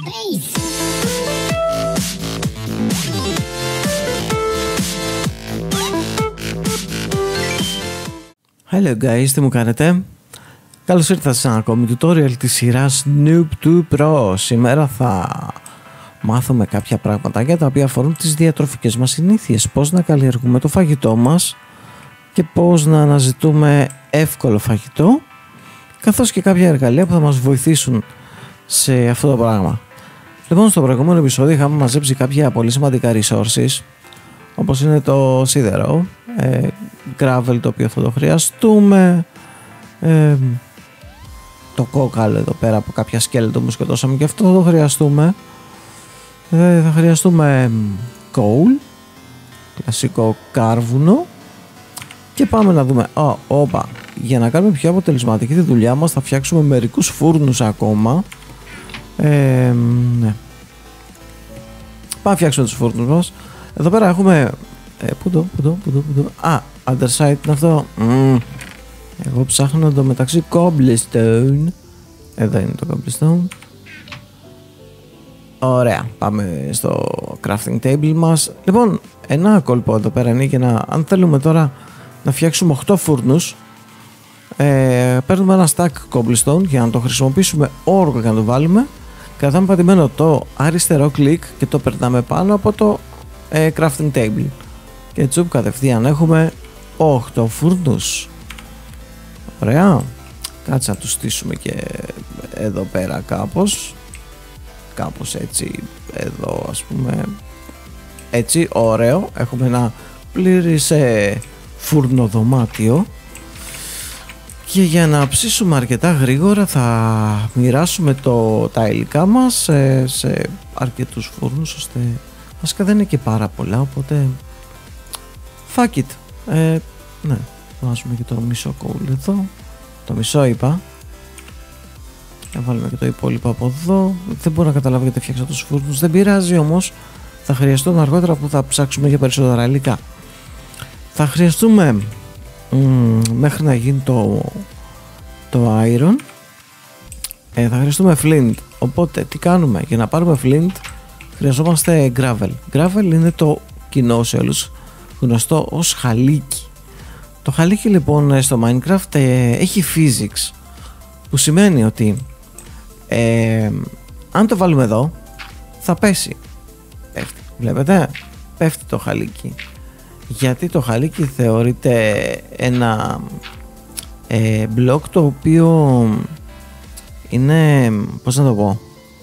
Hello guys, τι μου κάνετε? Καλώς ήρθατε σε ένα ακόμη tutorial της σειράς Noob 2 Pro. Σήμερα θα μάθουμε κάποια πράγματα για τα οποία αφορούν τις διατροφικές μας συνήθειες, πώς να καλλιεργούμε το φαγητό μας και πώς να αναζητούμε εύκολο φαγητό, καθώς και κάποια εργαλεία που θα μας βοηθήσουν σε αυτό το πράγμα. Λοιπόν, στο προηγούμενο επεισόδιο είχαμε μαζέψει κάποια πολύ σημαντικά resources, όπως είναι το σίδερο, gravel το οποίο θα το χρειαστούμε, το κόκαλο εδώ πέρα από κάποια σκέλετο που σκοτώσαμε και αυτό θα το χρειαστούμε. Θα χρειαστούμε coal, κλασικό κάρβουνο, και πάμε να δούμε. Για να κάνουμε πιο αποτελεσματική τη δουλειά μας θα φτιάξουμε μερικούς φούρνους ακόμα. Ναι. Πάμε να φτιάξουμε τους φούρνους μας. Εδώ πέρα έχουμε πού το underside είναι αυτό. Εγώ ψάχνω εδώ μεταξύ cobblestone. Εδώ είναι το cobblestone. Ωραία, πάμε στο crafting table μας. Λοιπόν, ένα κόλπο εδώ πέρα είναι για να, αν θέλουμε τώρα να φτιάξουμε 8 φούρνους, παίρνουμε ένα stack cobblestone για να το χρησιμοποιήσουμε όρκο και να το βάλουμε. Κρατάμε πατημένο το αριστερό κλικ και το περνάμε πάνω από το crafting table. Και τσουπ, κατευθείαν έχουμε 8 φούρνους. Ωραία. Κάτσε να τους στήσουμε και εδώ πέρα κάπως έτσι, εδώ ας πούμε, έτσι, ωραίο. Έχουμε ένα πλήρης φουρνοδωμάτιο. Και για να ψήσουμε αρκετά γρήγορα θα μοιράσουμε τα υλικά μας σε αρκετούς φούρνους, ώστε βασικά δεν είναι και πάρα πολλά, οπότε fuck it. Ναι, βάζουμε και το μισό coal εδώ, το μισό είπα. Θα βάλουμε και το υπόλοιπο από εδώ. Δεν μπορώ να καταλάβω γιατί φτιάξα τους φούρνους, δεν πειράζει όμως, θα χρειαστούν αργότερα που θα ψάξουμε για περισσότερα υλικά. Θα χρειαστούμε μέχρι να γίνει το iron, θα χρειαστούμε flint. Οπότε τι κάνουμε? Για να πάρουμε flint χρειαζόμαστε gravel. Gravel είναι το κοινό σε όλους γνωστό ως χαλίκι. Το χαλίκι λοιπόν στο Minecraft έχει physics, που σημαίνει ότι αν το βάλουμε εδώ θα πέσει. Πέφτει, βλέπετε, πέφτει το χαλίκι. Γιατί το χαλίκι θεωρείται ένα μπλοκ το οποίο είναι, πώς να το πω,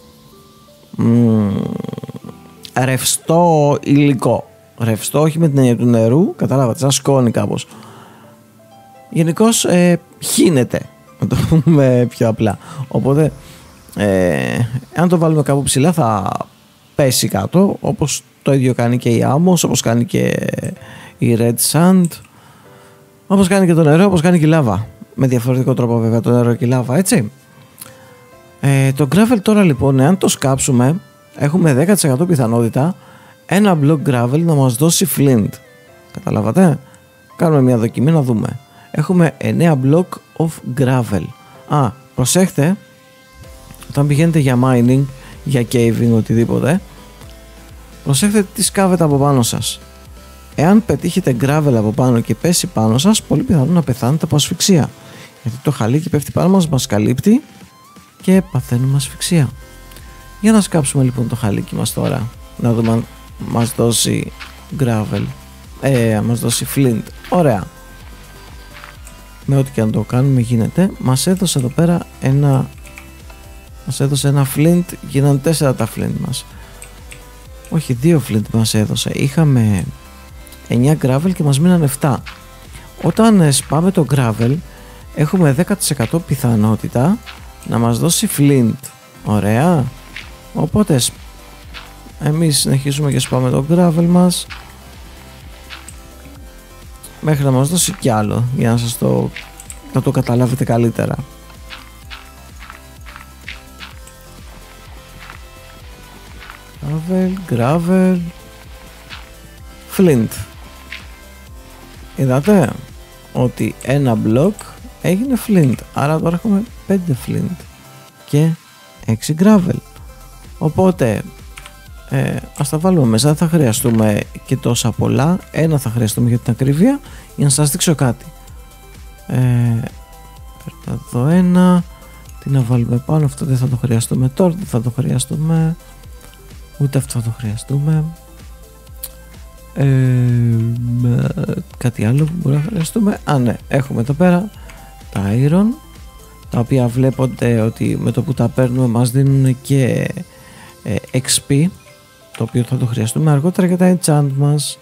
ρευστό υλικό. Ρευστό, όχι με την έννοια του νερού, κατάλαβατε, σαν σκόνη κάπως. Γενικώς χύνεται, να το πούμε πιο απλά. Οπότε αν το βάλουμε κάπου ψηλά θα πέσει κάτω, όπως το ίδιο κάνει και η άμμος, όπως κάνει και η red sand, όπως κάνει και το νερό, όπως κάνει και η λάβα. Με διαφορετικό τρόπο βέβαια το νερό και η λάβα, έτσι. Το gravel τώρα λοιπόν, εάν το σκάψουμε, έχουμε 10% πιθανότητα ένα block gravel να μας δώσει flint. Καταλάβατε? Κάνουμε μια δοκιμή να δούμε. Έχουμε 9 block of gravel. Προσέχτε, όταν πηγαίνετε για mining, για caving, οτιδήποτε, προσέχετε τι σκάβετε από πάνω σας. Εάν πετύχετε gravel από πάνω και πέσει πάνω σας, πολύ πιθανό να πεθάνετε από ασφυξία. Γιατί το χαλίκι πέφτει πάνω μας, μας καλύπτει και παθαίνουμε ασφυξία. Για να σκάψουμε λοιπόν το χαλίκι μας τώρα, να δούμε αν μας δώσει gravel, μας δώσει flint. Ωραία. Με ό,τι και αν το κάνουμε γίνεται. Μας έδωσε εδώ πέρα ένα flint, γίνανε 4 τα flint μας. Όχι, 2 flint μας έδωσε. Είχαμε 9 gravel και μας μείναν 7. Όταν σπάμε το gravel έχουμε 10% πιθανότητα να μας δώσει flint. Ωραία. Οπότε εμείς συνεχίζουμε και σπάμε το gravel μας μέχρι να μας δώσει κι άλλο, για να σας να το καταλάβετε καλύτερα. Gravel, flint. Είδατε ότι ένα block έγινε flint, άρα τώρα έχουμε 5 flint και 6 gravel. Οπότε ας τα βάλουμε μέσα, δεν θα χρειαστούμε και τόσα πολλά. Ένα θα χρειαστούμε για την ακρίβεια, για να σας δείξω κάτι. Παίρνω εδώ ένα, τι να βάλουμε πάνω, αυτό δεν θα το χρειαστούμε τώρα, δεν θα το χρειαστούμε, ούτε αυτό θα το χρειαστούμε. Κάτι άλλο που μπορεί να χρειαστούμε, ναι, έχουμε εδώ πέρα τα iron, τα οποία βλέπετε ότι με το που τα παίρνουμε μας δίνουν και XP, το οποίο θα το χρειαστούμε αργότερα για τα enchant μας.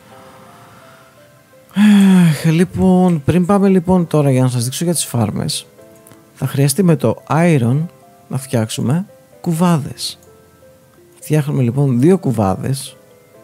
Λοιπόν, πριν πάμε λοιπόν τώρα για να σας δείξω για τις φάρμες, θα χρειαστεί με το iron να φτιάξουμε κουβάδες. Φτιάχνουμε λοιπόν 2 κουβάδες,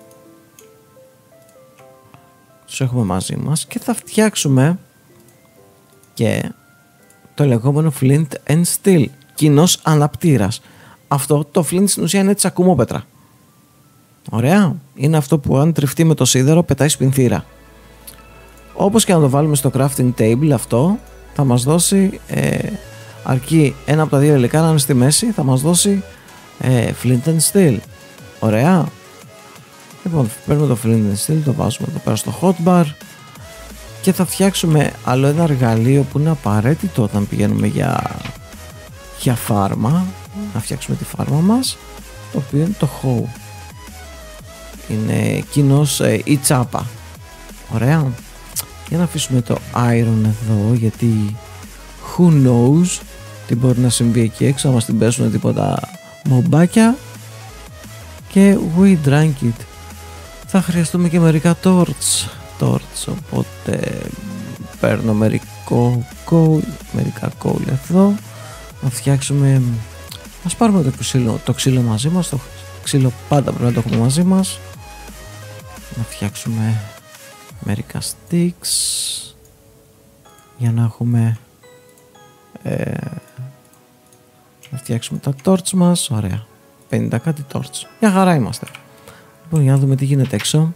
τους έχουμε μαζί μας, και θα φτιάξουμε και το λεγόμενο flint and steel, κοινός αναπτήρας. Αυτό το flint στην ουσία είναι τσακουμόπετρα. Ωραία, είναι αυτό που αν τριφτεί με το σίδερο πετάει σπινθήρα. Όπως και να το βάλουμε στο crafting table, αυτό θα μας δώσει, αρκεί ένα από τα 2 υλικά να είναι στη μέση, θα μας δώσει flint and steel. Ωραία. Λοιπόν, παίρνουμε το flint and steel, το βάζουμε εδώ πέρα στο hotbar και θα φτιάξουμε άλλο ένα εργαλείο που είναι απαραίτητο όταν πηγαίνουμε για φάρμα, να φτιάξουμε τη φάρμα μας, το οποίο είναι το hoe. Είναι κοινώς η τσάπα. Ωραία. Για να αφήσουμε το iron εδώ, γιατί who knows τι μπορεί να συμβεί εκεί έξω, να μας την πέσουν τίποτα μομπάκια. Και we drank it. Θα χρειαστούμε και μερικά torch, οπότε παίρνω μερικά coal εδώ, να φτιάξουμε, ας πάρουμε το ξύλο μαζί μας, το ξύλο πάντα πρέπει να το έχουμε μαζί μας, να φτιάξουμε μερικά sticks για να έχουμε να φτιάξουμε τα torch μας. Ωραία, 50 κάτι torch, μια χαρά είμαστε. Λοιπόν, για να δούμε τι γίνεται έξω.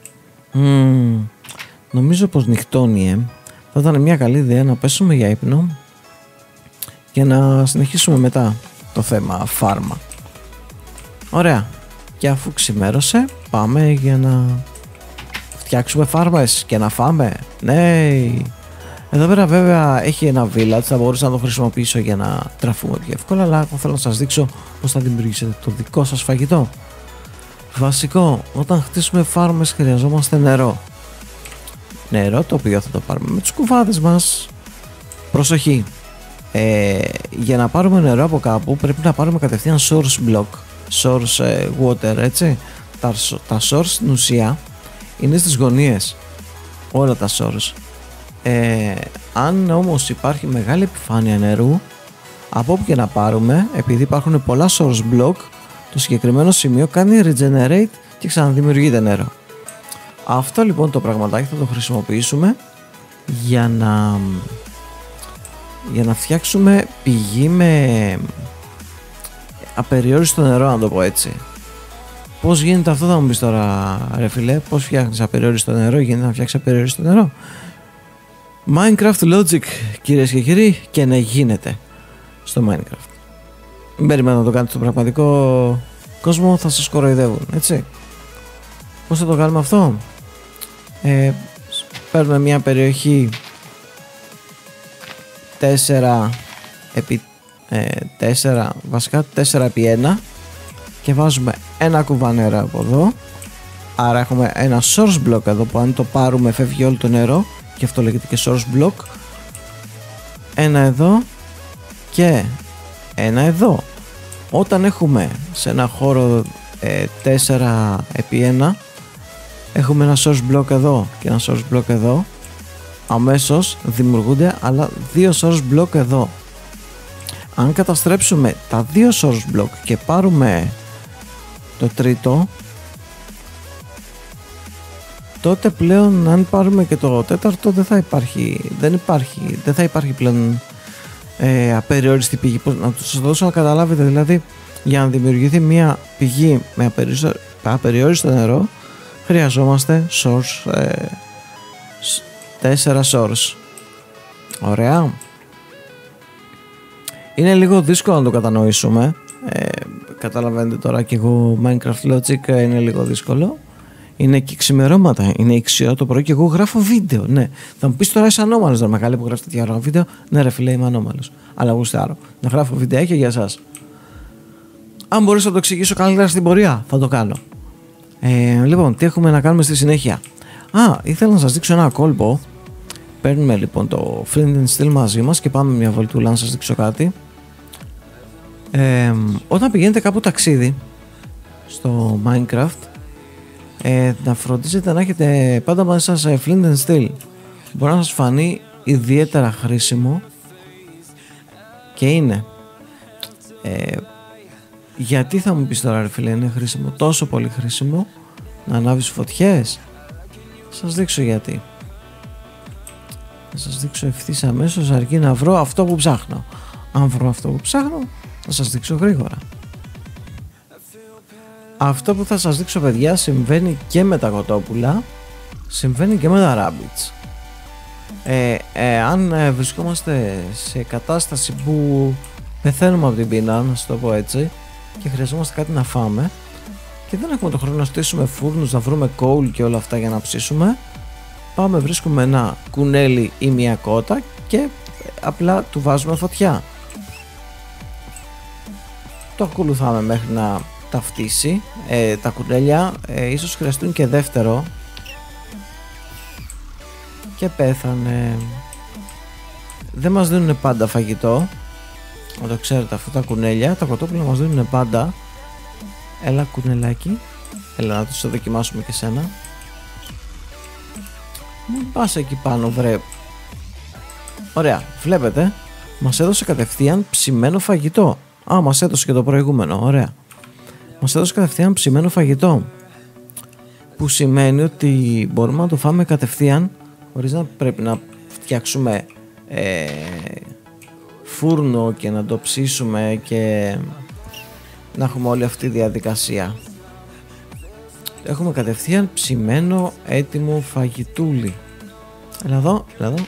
Νομίζω πως νυχτώνει. Θα ήταν μια καλή ιδέα να πέσουμε για ύπνο και να συνεχίσουμε μετά το θέμα φάρμα. Ωραία, και αφού ξημέρωσε πάμε για να φτιάξουμε φάρμες και να φάμε. Ναι. Εδώ πέρα βέβαια έχει ένα village, θα μπορούσα να το χρησιμοποιήσω για να τραφούμε πιο εύκολα, αλλά εγώ θέλω να σας δείξω πως θα δημιουργήσετε το δικό σας φαγητό. Βασικό, όταν χτίσουμε φάρμες χρειαζόμαστε νερό. Νερό το οποίο θα το πάρουμε με τις κουβάδες μας. Προσοχή, για να πάρουμε νερό από κάπου πρέπει να πάρουμε κατευθείαν source block, source water, έτσι. Τα source στην ουσία είναι στις γωνίες, όλα τα source. Αν όμως υπάρχει μεγάλη επιφάνεια νερού, από όπου και να πάρουμε, επειδή υπάρχουν πολλά source block, το συγκεκριμένο σημείο κάνει regenerate και ξαναδημιουργείται νερό. Αυτό λοιπόν το πραγματάκι θα το χρησιμοποιήσουμε για να φτιάξουμε πηγή με απεριόριστο νερό, να το πω έτσι. Πώς γίνεται αυτό, θα μου πεις τώρα, ρε φίλε, πώς φτιάχνεις απεριόριστο νερό? Γίνεται να φτιάξεις απεριόριστο νερό? Minecraft Logic, κυρίες και κύριοι, και να γίνεται στο Minecraft. Μην περιμένω να το κάνετε στον πραγματικό κόσμο, θα σας κοροϊδεύουν, έτσι. Πώς θα το κάνουμε αυτό? Παίρνουμε μια περιοχή 4 επί 4, βασικά 4 επί 1, και βάζουμε ένα κουβά νερό από εδώ. Άρα έχουμε ένα source block εδώ που αν το πάρουμε φεύγει όλο το νερό, και αυτό λέγεται και source block. Ένα εδώ και ένα εδώ. Όταν έχουμε σε ένα χώρο 4 επί 1, έχουμε ένα source block εδώ και ένα source block εδώ, αμέσως δημιουργούνται άλλα 2 source block εδώ. Αν καταστρέψουμε τα 2 source block και πάρουμε το τρίτο, τότε πλέον αν πάρουμε και το τέταρτο δεν θα υπάρχει πλέον απεριόριστη πηγή. Να σας δώσω να καταλάβετε, δηλαδή για να δημιουργηθεί μια πηγή με απεριόριστο νερό χρειαζόμαστε source, 4 source. Ωραία. Είναι λίγο δύσκολο να το κατανοήσουμε. καταλαβαίνετε τώρα και εγώ Minecraft Logic είναι λίγο δύσκολο. Είναι και ξημερώματα, είναι 6 ώρα το πρωί και εγώ γράφω βίντεο. Ναι, θα μου πει τώρα είσαι ανώμαλος, ρε μεγάλη που γράφει τέτοια ώρα βίντεο. Ναι, ρε φίλε, είμαι ανώμαλος. Αλλά γουστάρω να γράφω βιντεάκια για εσάς. Αν μπορούσα να το εξηγήσω καλύτερα στην πορεία, θα το κάνω. Λοιπόν, τι έχουμε να κάνουμε στη συνέχεια. Ήθελα να σας δείξω ένα κόλπο. Παίρνουμε λοιπόν το Flint and Steel μαζί μας και πάμε μια βολτούλα να σας δείξω κάτι. Όταν πηγαίνετε κάπου ταξίδι στο Minecraft, να φροντίζετε να έχετε πάντα μαζί σας Flint and Steel. Μπορεί να σας φανεί ιδιαίτερα χρήσιμο και είναι. Γιατί θα μου πεις τώρα, ρε φίλε, είναι χρήσιμο, τόσο πολύ χρήσιμο να ανάβεις φωτιές? Σας δείξω γιατί. Θα σας δείξω ευθύς αμέσως, αρκεί να βρω αυτό που ψάχνω. Αν βρω αυτό που ψάχνω, θα σας δείξω γρήγορα. Αυτό που θα σας δείξω, παιδιά, συμβαίνει και με τα κοτόπουλα, συμβαίνει και με τα rabbits. Αν βρισκόμαστε σε κατάσταση που πεθαίνουμε από την πείνα, να σας το πω έτσι, και χρειαζόμαστε κάτι να φάμε και δεν έχουμε το χρόνο να στήσουμε φούρνους, να βρούμε coal και όλα αυτά για να ψήσουμε, πάμε, βρίσκουμε ένα κουνέλι ή μια κότα και απλά του βάζουμε φωτιά. Το ακολουθάμε μέχρι να ταυτίσει. Τα κουνέλια ίσως χρειαστούν και δεύτερο και πέθανε. Δεν μας δίνουν πάντα φαγητό, να το ξέρετε αυτό. Τα κουνέλια, τα κοτόπουλα μας δίνουν πάντα. Έλα κουνελάκι, έλα να το δοκιμάσουμε και σένα. Μην πας εκεί πάνω, βρε. Ωραία, βλέπετε, μας έδωσε κατευθείαν ψημένο φαγητό. Μας έδωσε και το προηγούμενο, ωραία. Μας έδωσε κατευθείαν ψημένο φαγητό, που σημαίνει ότι μπορούμε να το φάμε κατευθείαν χωρίς να πρέπει να φτιάξουμε φούρνο και να το ψήσουμε και να έχουμε όλη αυτή τη διαδικασία. Έχουμε κατευθείαν ψημένο έτοιμο φαγητούλι. Έλα εδώ, έλα εδώ.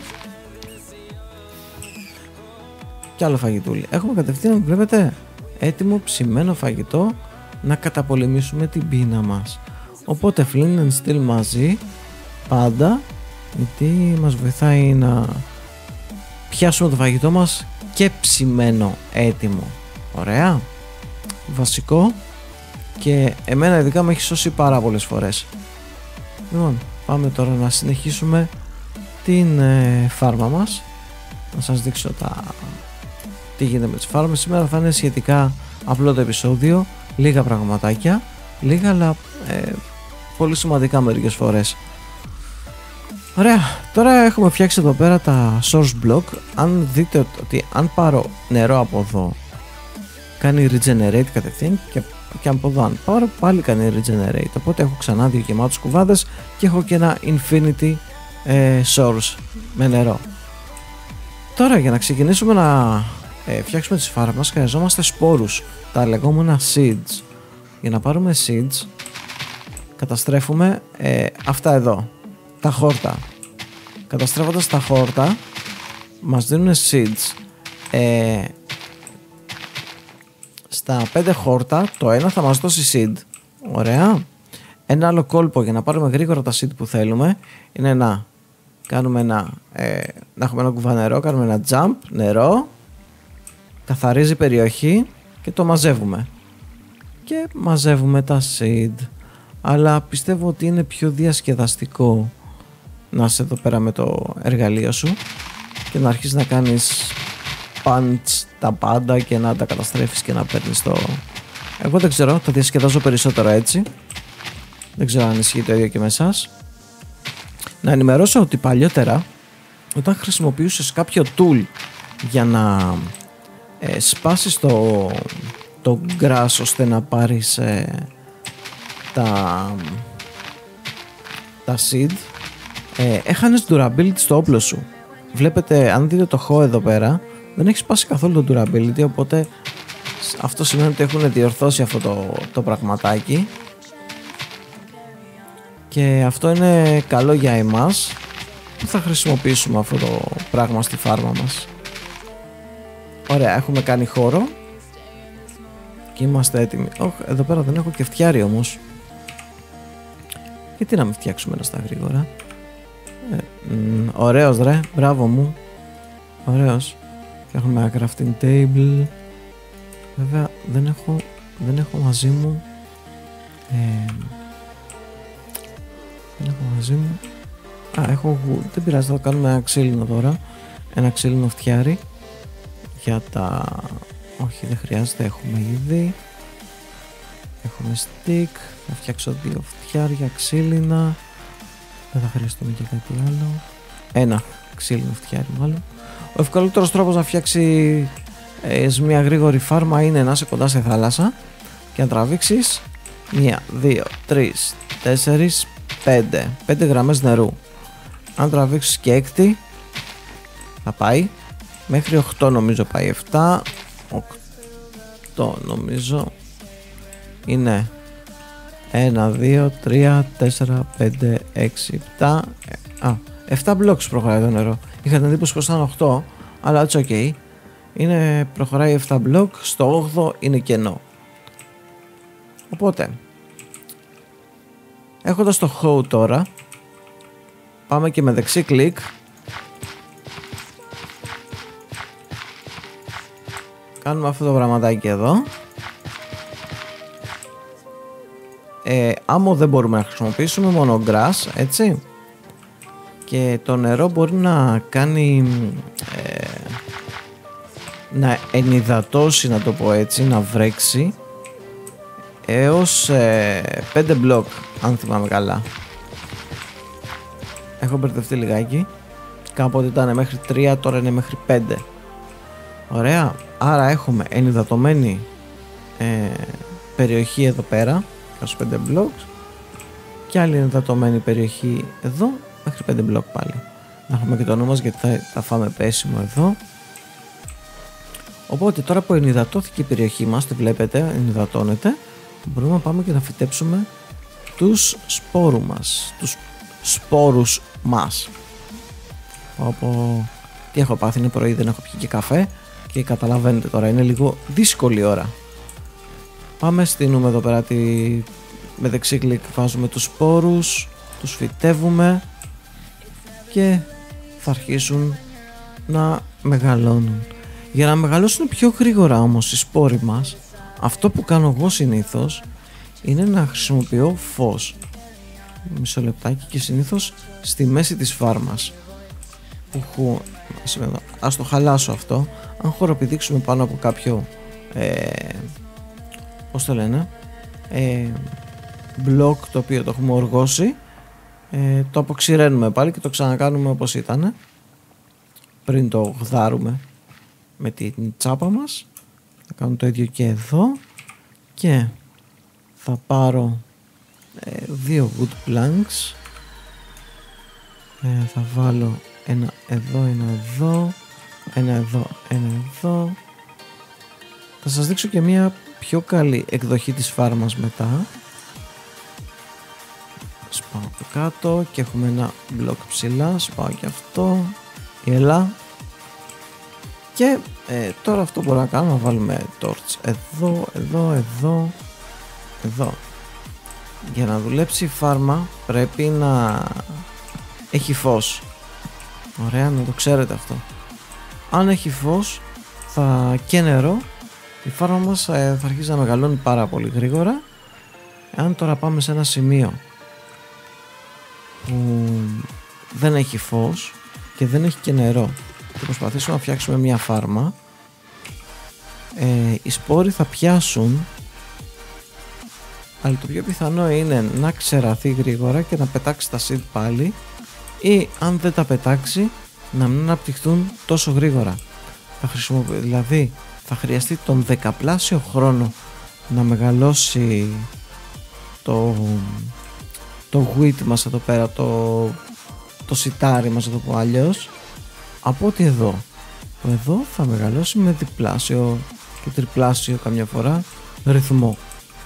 Κι άλλο φαγητούλι. Έχουμε κατευθείαν, βλέπετε, έτοιμο ψημένο φαγητό να καταπολεμήσουμε την πείνα μας. Οπότε Flint and Steel μαζί πάντα, γιατί μας βοηθάει να πιάσουμε το φαγητό μας και ψημένο έτοιμο. Ωραία, βασικό, και εμένα ειδικά με έχει σώσει πάρα πολλές φορές. Λοιπόν, πάμε τώρα να συνεχίσουμε την φάρμα μας. Να σας δείξω τι γίνεται με τις φάρμες. Σήμερα θα είναι σχετικά απλό το επεισόδιο, λίγα πραγματάκια, λίγα αλλά πολύ σημαντικά μερικές φορές. Ωραία, τώρα έχουμε φτιάξει εδώ πέρα τα source block. Αν δείτε ότι αν πάρω νερό από εδώ κάνει regenerate κατευθείαν, και από εδώ αν πάρω πάλι κάνει regenerate, οπότε έχω ξανά δύο γεμάτους κουβάδες και έχω και ένα infinity source με νερό. Τώρα για να ξεκινήσουμε να φτιάξουμε τις φάρμες μας χρειαζόμαστε σπόρους, τα λεγόμενα seeds. Για να πάρουμε seeds καταστρέφουμε αυτά εδώ, τα χόρτα. Καταστρέφοντας τα χόρτα μας δίνουν seeds. Στα 5 χόρτα το ένα θα μας δώσει seed. Ωραία. Ένα άλλο κόλπο για να πάρουμε γρήγορα τα seed που θέλουμε είναι να κάνουμε να έχουμε ένα κουβά νερό, κάνουμε ένα jump, νερό, καθαρίζει περιοχή και το μαζεύουμε. Και μαζεύουμε τα seed. Αλλά πιστεύω ότι είναι πιο διασκεδαστικό να είσαι εδώ πέρα με το εργαλείο σου και να αρχίσεις να κάνεις punch τα πάντα και να τα καταστρέφεις και να παίρνεις το... Εγώ δεν ξέρω, το διασκεδάζω περισσότερο έτσι. Δεν ξέρω αν ισχύει το ίδιο και με εσάς. Να ενημερώσω ότι παλιότερα όταν χρησιμοποιούσες κάποιο tool για να σπάσεις το grass ώστε να πάρεις τα seed, έχανες durability στο όπλο σου. Βλέπετε, αν δείτε το χώ εδώ πέρα, δεν έχει σπάσει καθόλου το durability, οπότε αυτό σημαίνει ότι έχουν διορθώσει αυτό το πραγματάκι και αυτό είναι καλό για εμάς που θα χρησιμοποιήσουμε αυτό το πράγμα στη φάρμα μας. Ωραία, έχουμε κάνει χώρο. Και είμαστε έτοιμοι. Εδώ πέρα δεν έχω και φτιάρι όμως. Γιατί να μην φτιάξουμε ένα στα γρήγορα. Ωραίος ρε, μπράβο μου. Ωραίος. Φτιάχνουμε ένα crafting table. Βέβαια δεν έχω μαζί μου. Δεν έχω μαζί μου. Έχω wood. Δεν πειράζει, θα κάνουμε ένα ξύλινο τώρα. Ένα ξύλινο φτιάρι. Για τα... Όχι, δεν χρειάζεται, έχουμε ήδη. Έχουμε stick. Θα φτιάξω 2 φτιάρια ξύλινα. Δεν θα χρειαστούμε και κάτι άλλο. Ένα ξύλινο φτιάρι μάλλον. Ο ευκολότερος τρόπος να φτιάξει μια γρήγορη φάρμα είναι να είσαι κοντά στη θάλασσα και να τραβήξεις 1, 2, 3, 4, 5 γραμμές νερού. Αν τραβήξεις και 6 θα πάει μέχρι 8, νομίζω πάει. 7, 8 νομίζω είναι 1, 2, 3, 4, 5, 6, 7. 7 blocks προχωράει το νερό. Είχα την εντύπωση πως ήταν 8, αλλά it's ok. Προχωράει 7 blocks, στο 8 είναι κενό. Οπότε, έχοντας το hoe τώρα, πάμε και με δεξί κλικ. Κάνουμε αυτό το πραγματάκι εδώ. Άμμο δεν μπορούμε να χρησιμοποιήσουμε, μόνο grass, έτσι. Και το νερό μπορεί να κάνει να ενυδατώσει, να το πω έτσι, να βρέξει έως 5 μπλοκ, αν θυμάμαι καλά. Έχω μπερδευτεί λιγάκι. Κάποτε ήταν μέχρι 3, τώρα είναι μέχρι 5. Ωραία. Άρα έχουμε ενυδατωμένη περιοχή εδώ πέρα, 25 blocks, και άλλη ενυδατωμένη περιοχή εδώ μέχρι 5 μπλοκ πάλι. Να έχουμε και το νου μας, γιατί θα φάμε πέσιμο εδώ. Οπότε τώρα που ενυδατώθηκε η περιοχή μας, τη βλέπετε, ενυδατώνεται, μπορούμε να πάμε και να φυτέψουμε τους σπόρους μας. Τι έχω πάθει, είναι πρωί, δεν έχω πιει και καφέ και καταλαβαίνετε τώρα, είναι λίγο δύσκολη ώρα. Πάμε, στείνουμε εδώ πέρα με δεξί κλικ, βάζουμε τους σπόρους, τους φυτεύουμε και θα αρχίσουν να μεγαλώνουν. Για να μεγαλώσουν πιο γρήγορα όμως οι σπόροι μας, αυτό που κάνω εγώ συνήθως είναι να χρησιμοποιώ φως. Μισό λεπτάκι, και συνήθως στη μέση της φάρμας. Ας το χαλάσω αυτό. Αν χοροπηδήξουμε πάνω από κάποιο πώς το λένε, μπλοκ το οποίο το έχουμε οργώσει, το αποξηραίνουμε πάλι και το ξανακάνουμε όπως ήταν πριν το γδάρουμε με την τσάπα μας. Θα κάνω το ίδιο και εδώ και θα πάρω 2 wood planks, θα βάλω ένα εδώ, ένα εδώ, ένα εδώ, ένα εδώ. Θα σας δείξω και μια πιο καλή εκδοχή της φάρμας μετά. Σπάω από κάτω και έχουμε ένα μπλοκ ψηλά, σπάω και αυτό, έλα. Και τώρα αυτό μπορώ να κάνω, να βάλουμε torch εδώ, εδώ, εδώ, εδώ. Για να δουλέψει η φάρμα πρέπει να έχει φως. Ωραία, να το ξέρετε αυτό. Αν έχει φως και νερό, η φάρμα μας θα αρχίσει να μεγαλώνει πάρα πολύ γρήγορα. Αν τώρα πάμε σε ένα σημείο που δεν έχει φως και δεν έχει και νερό και προσπαθήσουμε να φτιάξουμε μια φάρμα, οι σπόροι θα πιάσουν, αλλά το πιο πιθανό είναι να ξεραθεί γρήγορα και να πετάξει τα seed πάλι, ή αν δεν τα πετάξει να μην αναπτυχθούν τόσο γρήγορα. Δηλαδή θα χρειαστεί τον δεκαπλάσιο χρόνο να μεγαλώσει το wheat μας εδώ πέρα, το σιτάρι μας, εδώ πω αλλιώς, από ότι εδώ. Εδώ θα μεγαλώσει με διπλάσιο και τριπλάσιο καμιά φορά ρυθμό.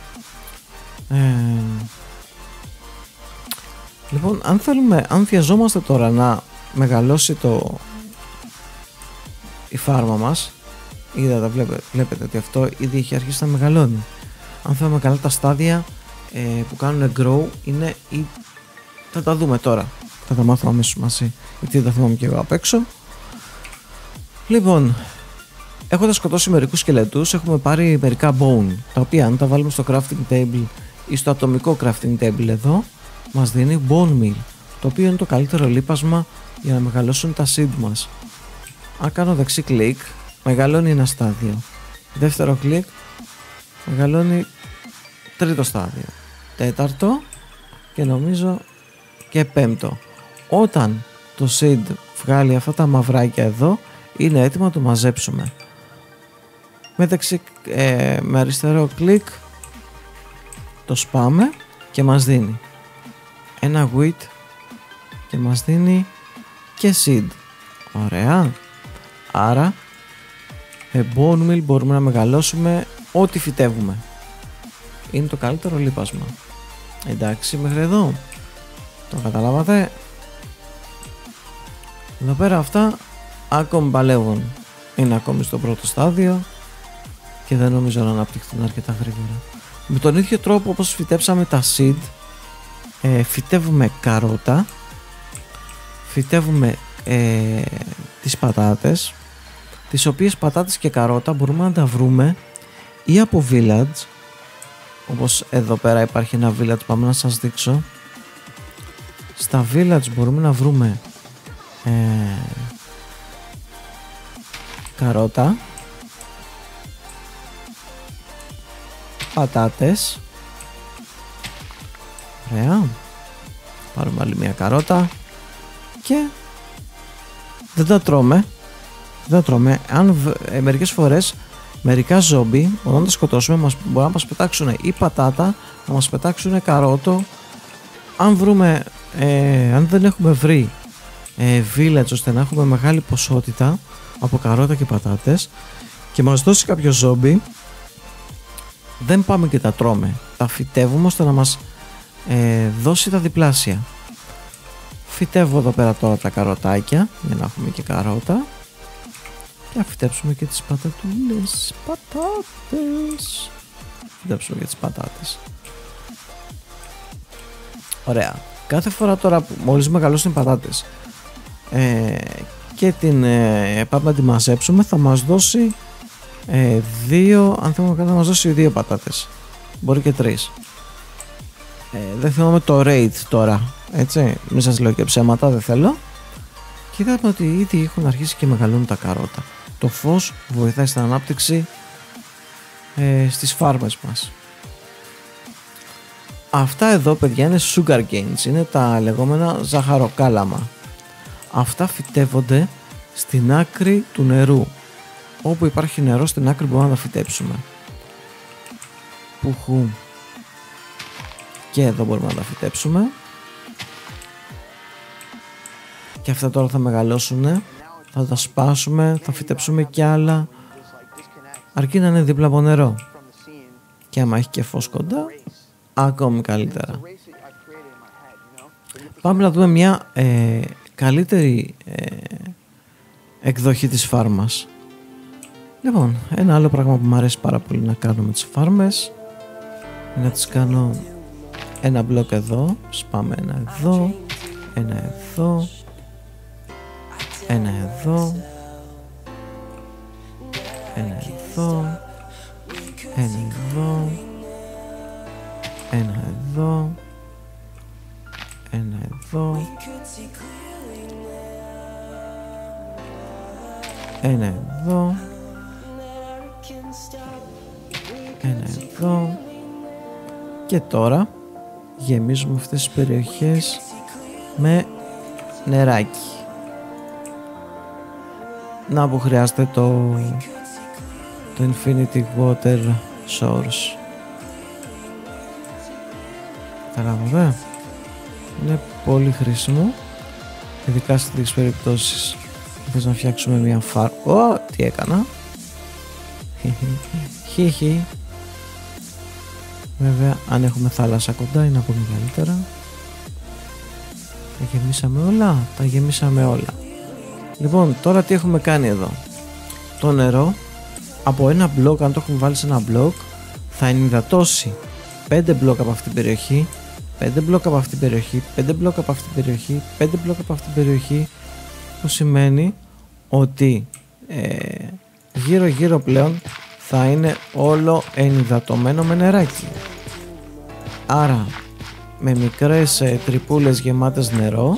Λοιπόν, αν βιαζόμαστε τώρα να μεγαλώσει η φάρμα μας, Είδατε, βλέπετε ότι αυτό ήδη έχει αρχίσει να μεγαλώνει. Αν θέλουμε καλά τα στάδια που κάνουν grow είναι θα τα δούμε τώρα. Θα τα μάθουμε αμέσως μαζί, γιατί δεν τα θυμάμαι και εγώ απ' έξω. Λοιπόν, έχοντας σκοτώσει μερικούς σκελετούς, έχουμε πάρει μερικά bone, τα οποία αν τα βάλουμε στο crafting table ή στο ατομικό crafting table εδώ, μας δίνει bone meal, το οποίο είναι το καλύτερο λίπασμα για να μεγαλώσουν τα seed μας. Αν κάνω δεξί κλικ, μεγαλώνει ένα στάδιο. Δεύτερο κλικ, μεγαλώνει τρίτο στάδιο. Τέταρτο και νομίζω και πέμπτο. Όταν το seed βγάλει αυτά τα μαυράκια εδώ, είναι έτοιμο να το μαζέψουμε. Με αριστερό κλικ το σπάμε και μας δίνει ένα wheat και μας δίνει και seed. Ωραία. Άρα με bone meal μπορούμε να μεγαλώσουμε ό,τι φυτεύουμε. Είναι το καλύτερο λίπασμα. Εντάξει, μέχρι εδώ το καταλάβατε? Εδώ πέρα αυτά ακόμη παλεύουν. Είναι ακόμη στο πρώτο στάδιο και δεν νομίζω να αναπτυχθούν αρκετά γρήγορα. Με τον ίδιο τρόπο όπως φυτέψαμε τα seed, φυτεύουμε καρότα, φυτεύουμε τις πατάτες, τις οποίες πατάτες και καρότα μπορούμε να τα βρούμε ή από village, όπως εδώ πέρα υπάρχει ένα village, πάμε να σας δείξω. Στα village μπορούμε να βρούμε καρότα, πατάτες. Ωραία. Πάρουμε άλλη μια καρότα και δεν τα τρώμε. Αν μερικές φορές μερικά ζόμπι, όταν τα σκοτώσουμε, μπορεί να μας πετάξουν ή πατάτα, να μας πετάξουν καρότο. Αν δεν έχουμε βρει village ώστε να έχουμε μεγάλη ποσότητα από καρότα και πατάτες και μας δώσει κάποιο ζόμπι, δεν πάμε και τα τρώμε. Τα φυτεύουμε ώστε να μας δώσει τα διπλάσια. Φυτεύω εδώ πέρα τώρα τα καροτάκια για να έχουμε και καρότα και να φυτέψουμε και τις πατατούλες. Πατάτες. Φυτέψουμε και τις πατάτες. Ωραία. Κάθε φορά τώρα που μόλις μεγαλώσουν οι πατάτες και την πάμε να τη μαζέψουμε, θα μας δώσει αν θέλουμε να μας δώσει 2 πατάτες, μπορεί και 3. Δεν θυμάμαι το rate τώρα, έτσι, μην σας λέω και ψέματα, δεν θέλω. Και είδαμε ότι ήδη έχουν αρχίσει και μεγαλώνουν τα καρότα. Το φως βοηθάει στην ανάπτυξη στις φάρμες μας. Αυτά εδώ, παιδιά, είναι sugar canes, είναι τα λεγόμενα ζαχαροκάλαμα. Αυτά φυτεύονται στην άκρη του νερού. Όπου υπάρχει νερό στην άκρη μπορούμε να τα φυτέψουμε. Πουχού. Και εδώ μπορούμε να τα φυτέψουμε. Και αυτά τώρα θα μεγαλώσουν. Θα τα σπάσουμε, θα φυτέψουμε κι άλλα. Αρκεί να είναι δίπλα από νερό. Και άμα έχει και φως κοντά, ακόμη καλύτερα. Πάμε να δούμε μια καλύτερη εκδοχή της φάρμας. Λοιπόν, ένα άλλο πράγμα που μου αρέσει πάρα πολύ να κάνω με τις φάρμες είναι να τις κάνω ένα μπλοκ εδώ, σπάμε ένα εδώ, ένα εδώ, ένα εδώ, ένα εδώ, ένα εδώ, ένα εδώ, ένα εδώ, ένα εδώ, ένα εδώ. Και τώρα γεμίζουμε αυτές τις περιοχές με νεράκι. Να που χρειάζεται το Infinity Water Source. Καταλάβατε, είναι πολύ χρήσιμο, ειδικά σε τέτοιες περιπτώσεις. Θες να φτιάξουμε μια τι έκανα. Χιχι. Βέβαια, αν έχουμε θάλασσα κοντά είναι ακόμη καλύτερα. Τα γεμίσαμε όλα. Τα γεμίσαμε όλα. Λοιπόν, τώρα τι έχουμε κάνει εδώ. Το νερό από ένα μπλοκ, αν το έχουμε βάλει σε ένα μπλοκ, θα ενυδατώσει 5 μπλοκ από αυτή την περιοχή, 5 μπλοκ από αυτή την περιοχή, 5 μπλοκ από αυτή την περιοχή, 5 μπλοκ από αυτή την περιοχή, που σημαίνει ότι γύρω γύρω πλέον θα είναι όλο ενυδατωμένο με νεράκι. Άρα με μικρές τρυπούλες γεμάτες νερό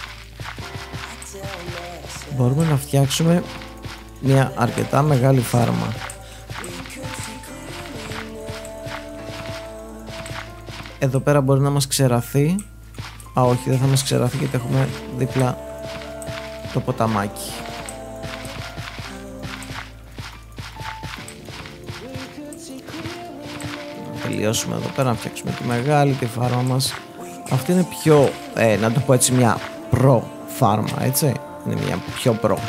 μπορούμε να φτιάξουμε μια αρκετά μεγάλη φάρμα. Εδώ πέρα μπορεί να μας ξεραθεί. Όχι, δεν θα μας ξεραθεί γιατί έχουμε δίπλα το ποταμάκι. Να τελειώσουμε εδώ πέρα, να φτιάξουμε τη μεγάλη τη φάρμα μας. Αυτή είναι πιο, να το πω έτσι, μια προ φάρμα, έτσι. Είναι μια πιο προ.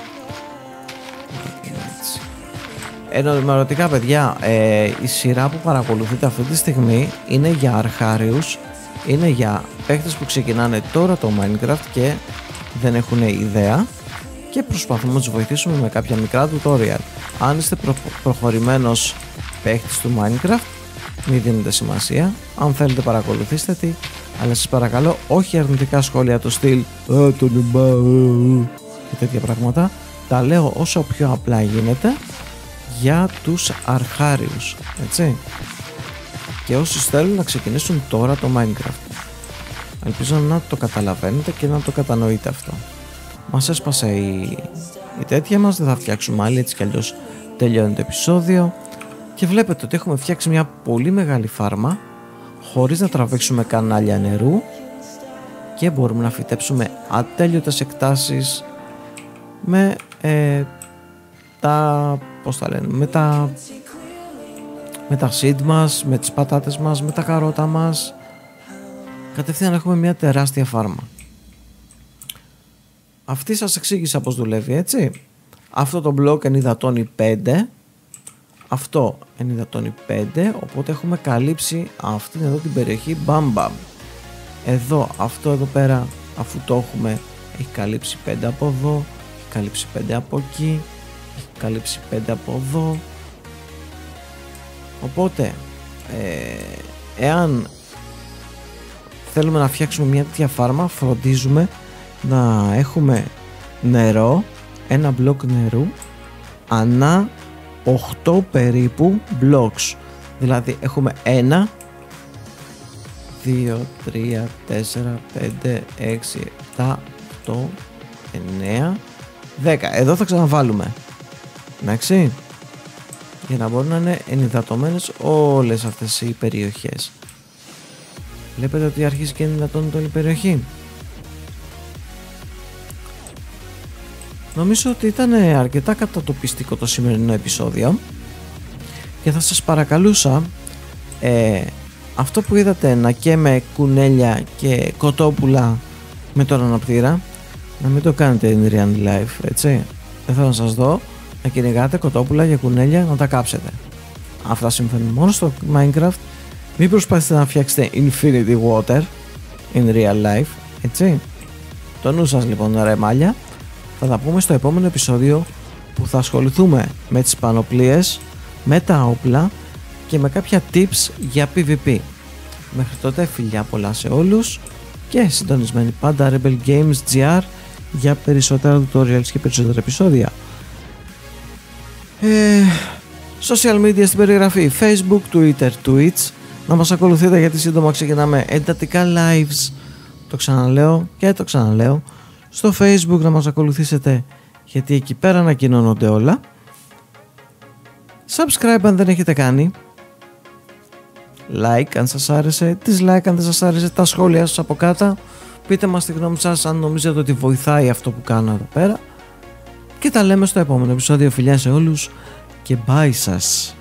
Ενημερωτικά, παιδιά, η σειρά που παρακολουθείτε αυτή τη στιγμή είναι για αρχάριους, είναι για παίχτες που ξεκινάνε τώρα το Minecraft και δεν έχουν ιδέα και προσπαθούμε να τους βοηθήσουμε με κάποια μικρά tutorial. Αν είστε προχωρημένος παίχτης του Minecraft, μην δίνετε σημασία, αν θέλετε παρακολουθήστε τη, αλλά σας παρακαλώ όχι αρνητικά σχόλια του στυλ το νουμπά και τέτοια πράγματα. Τα λέω όσο πιο απλά γίνεται για τους αρχάριους, έτσι, και όσοι θέλουν να ξεκινήσουν τώρα το Minecraft. Ελπίζω να το καταλαβαίνετε και να το κατανοείτε αυτό. Μας έσπασε η τέτοια μας, δεν θα φτιάξουμε άλλη, έτσι κι αλλιώς τελειώνει το επεισόδιο. Και βλέπετε ότι έχουμε φτιάξει μια πολύ μεγάλη φάρμα χωρίς να τραβήξουμε κανάλια νερού και μπορούμε να φυτέψουμε ατέλειωτες εκτάσεις με τα, πώς τα λένε, με τα seed μας, με τις πατάτες μας, με τα καρότα μας. Κατευθείαν έχουμε μια τεράστια φάρμα. Αυτή σας εξήγησα πως δουλεύει, έτσι. Αυτό το μπλοκ ενυδατώνει 5, αυτό ενυδατώνει 5, οπότε έχουμε καλύψει αυτήν εδώ την περιοχή μπαμ μπαμ. Εδώ, αυτό εδώ πέρα, αφού το έχουμε, έχει καλύψει 5 από εδώ, έχει καλύψει 5 από εκεί, έχει καλύψει 5 από εδώ. Οπότε εάν θέλουμε να φτιάξουμε μια τέτοια φάρμα, φροντίζουμε να έχουμε νερό, ένα μπλοκ νερού ανά 8 περίπου blocks. Δηλαδή έχουμε 1, 2, 3, 4, 5, 6, 7, 8, 9, 10. Εδώ θα ξαναβάλουμε, εντάξει, για να μπορούν να είναι ενυδατωμένες όλες αυτές οι περιοχές. Βλέπετε ότι αρχίζει και ενυδατώνεται όλη η περιοχή. Νομίζω ότι ήταν αρκετά κατατοπιστικό το σημερινό επεισόδιο και θα σας παρακαλούσα αυτό που είδατε να καίμε κουνέλια και κοτόπουλα με τον αναπτήρα να μην το κάνετε in real life, έτσι. Δεν θέλω να σας δω να κυνηγάτε κοτόπουλα για κουνέλια να τα κάψετε. Αυτά συμβαίνουν μόνο στο Minecraft. Μην προσπαθείτε να φτιάξετε infinity water in real life, έτσι. Το νου σας λοιπόν, ρε μάλια. Θα τα πούμε στο επόμενο επεισόδιο που θα ασχοληθούμε με τις πανοπλίες, με τα όπλα και με κάποια tips για PvP. Μέχρι τότε φιλιά πολλά σε όλους και συντονισμένοι πάντα Rebel Games GR για περισσότερα tutorials και περισσότερα επεισόδια. Social media στην περιγραφή, Facebook, Twitter, Twitch. Να μας ακολουθείτε γιατί σύντομα ξεκινάμε εντατικά lives. Το ξαναλέω και το ξαναλέω. Στο Facebook να μας ακολουθήσετε γιατί εκεί πέρα ανακοινώνονται όλα. Subscribe αν δεν έχετε κάνει. Like αν σας άρεσε. Dislike αν δεν σας άρεσε. Τα σχόλια σας από κάτω. Πείτε μας τη γνώμη σας αν νομίζετε ότι βοηθάει αυτό που κάνω εδώ πέρα. Και τα λέμε στο επόμενο επεισόδιο. Φιλιά σε όλους και bye σας.